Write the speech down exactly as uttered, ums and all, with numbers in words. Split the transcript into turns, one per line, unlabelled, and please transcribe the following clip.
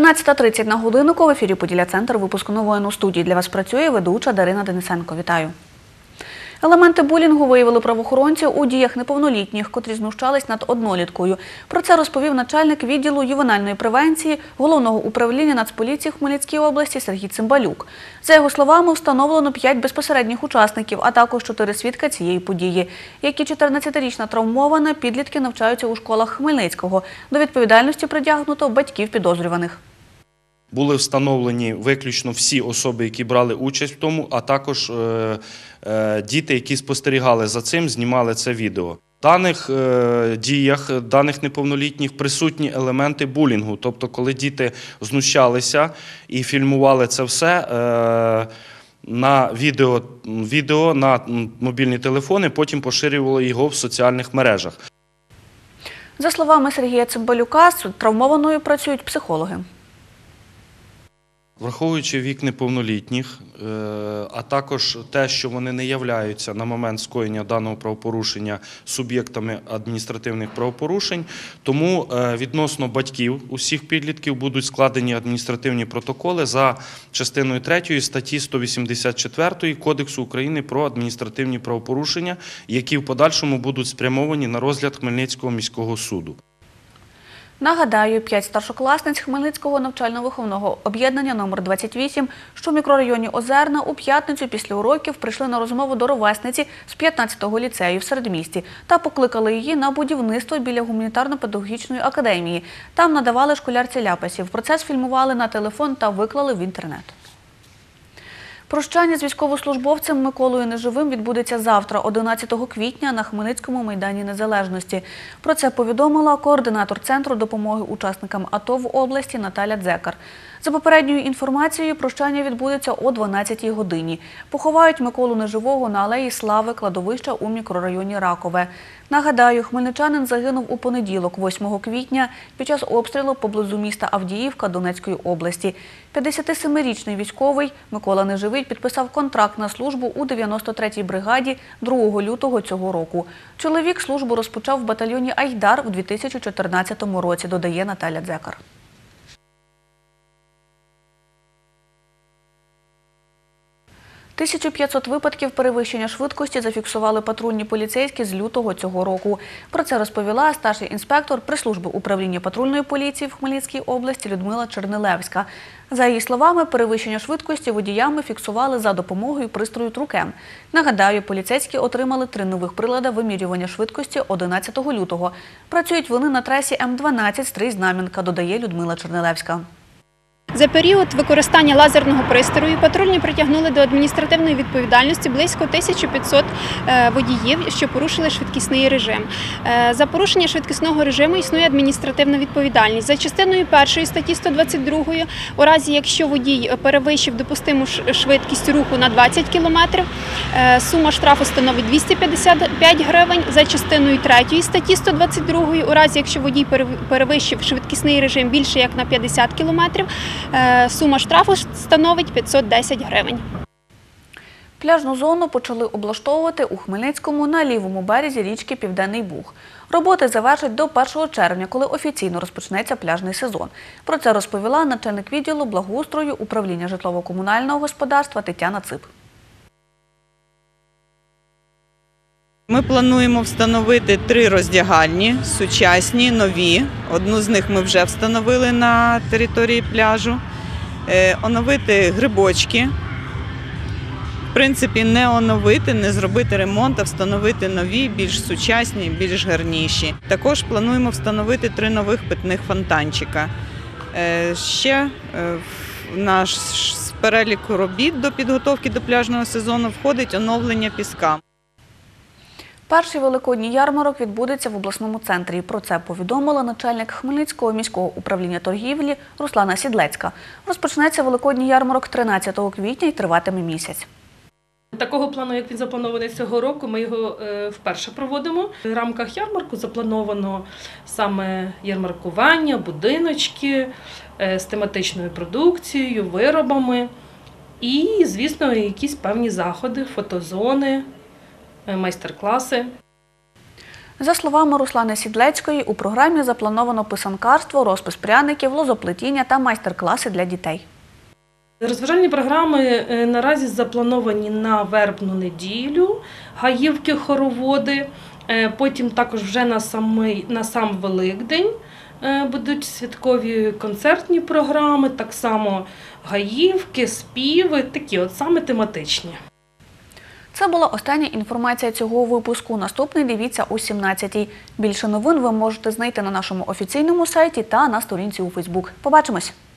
дванадцята тридцять на годиннику. В ефірі «Поділля-центр», випуск новин. У студії для вас працює ведуча Дарина Денисенко. Вітаю. Елементи булінгу виявили правоохоронці у діях неповнолітніх, котрі знущались над одноліткою. Про це розповів начальник відділу ювенальної превенції Головного управління Нацполіції в Хмельницькій області Сергій Цимбалюк. За його словами, встановлено п'ять безпосередніх учасників, а також чотири свідка цієї події. Як і чотирнадцятирічна травмована, підлітки навчаються у школах Хмельницького. До відповідальності притягнуто батьків підозрюваних.
Були встановлені виключно всі особи, які брали участь в тому, а також е, е, діти, які спостерігали за цим, знімали це відео. В даних е, діях, даних неповнолітніх присутні елементи булінгу, тобто коли діти знущалися і фільмували це все е, на відео, відео, на мобільні телефони, потім поширювали його в соціальних мережах.
За словами Сергія Цимбалюка, з травмованою працюють психологи.
Враховуючи вік неповнолітніх, а також те, що вони не являються на момент скоєння даного правопорушення суб'єктами адміністративних правопорушень, тому відносно батьків усіх підлітків будуть складені адміністративні протоколи за частиною третьою статті сто вісімдесят чотири Кодексу України про адміністративні правопорушення, які в подальшому будуть спрямовані на розгляд Хмельницького міського суду.
Нагадаю, п'ять старшокласниць Хмельницького навчально-виховного об'єднання номер двадцять вісім, що в мікрорайоні Озерна, у п'ятницю після уроків прийшли на розмову до ровесниці з п'ятнадцятого ліцею в Середмісті та покликали її на будівництво біля гуманітарно-педагогічної академії. Там надавали школярці ляпасів. Процес фільмували на телефон та виклали в інтернет. Прощання з військовослужбовцем Миколою Неживим відбудеться завтра, одинадцятого квітня, на Хмельницькому майдані Незалежності. Про це повідомила координатор Центру допомоги учасникам АТО в області Наталя Дзекар. За попередньою інформацією, прощання відбудеться о дванадцятій годині. Поховають Миколу Неживого на Алеї Слави кладовища у мікрорайоні Ракове. Нагадаю, хмельничанин загинув у понеділок, восьмого квітня, під час обстрілу поблизу міста Авдіївка Донецької області. п'ятдесятисемирічний військовий Микола Неживий підписав контракт на службу у дев'яносто третій бригаді другого лютого цього року. Чоловік службу розпочав в батальйоні «Айдар» у дві тисячі чотирнадцятому році, додає Наталя Дзекар. тисячу п'ятсот випадків перевищення швидкості зафіксували патрульні поліцейські з лютого цього року. Про це розповіла старший інспектор прес-служби управління патрульної поліції в Хмельницькій області Людмила Чернилевська. За її словами, перевищення швидкості водіями фіксували за допомогою пристрою Трукем. Нагадаю, поліцейські отримали три нових прилади вимірювання швидкості одинадцятого лютого. Працюють вони на трасі М дванадцять Стрий-Знам'янка, додає Людмила Чернилевська.
За період використання лазерного пристрою патрульні притягнули до адміністративної відповідальності близько тисячі п'ятсот водіїв, що порушили швидкісний режим. За порушення швидкісного режиму існує адміністративна відповідальність. За частиною першої статті сто двадцять другої, у разі якщо водій перевищив допустиму швидкість руху на двадцять кілометрів, сума штрафу становить двісті п'ятдесят п'ять гривень. За частиною третьої статті сто двадцять другої, у разі якщо водій перевищив швидкісний режим більше як на п'ятдесят кілометрів, сума штрафу становить п'ятсот десять гривень.
Пляжну зону почали облаштовувати у Хмельницькому на лівому березі річки Південний Буг. Роботи завершать до першого червня, коли офіційно розпочнеться пляжний сезон. Про це розповіла начальник відділу благоустрою управління житлово-комунального господарства Тетяна Цип.
Ми плануємо встановити три роздягальні, сучасні, нові. Одну з них ми вже встановили на території пляжу. Оновити грибочки. В принципі, не оновити, не зробити ремонт, а встановити нові, більш сучасні, більш гарніші. Також плануємо встановити три нових питних фонтанчика. Ще в наш перелік робіт до підготовки до пляжного сезону входить оновлення піска.
Перший великодній ярмарок відбудеться в обласному центрі. Про це повідомила начальник Хмельницького міського управління торгівлі Руслана Сідлецька. Розпочнеться великодній ярмарок тринадцятого квітня і триватиме місяць.
Такого плану, як він запланований цього року, ми його вперше проводимо. В рамках ярмарку заплановано саме ярмаркування, будиночки з тематичною продукцією, виробами і, звісно, якісь певні заходи, фотозони, майстер-класи.
За словами Руслани Сідлецької, у програмі заплановано писанкарство, розпис пряників, лозоплетіння та майстер-класи для дітей.
Розважальні програми наразі заплановані на вербну неділю, гаївки, хороводи, потім також вже на, самий, на сам Великдень будуть святкові концертні програми, так само гаївки, співи, такі от саме тематичні.
Це була остання інформація цього випуску. Наступний дивіться о сімнадцятій. Більше новин ви можете знайти на нашому офіційному сайті та на сторінці у Фейсбук. Побачимось!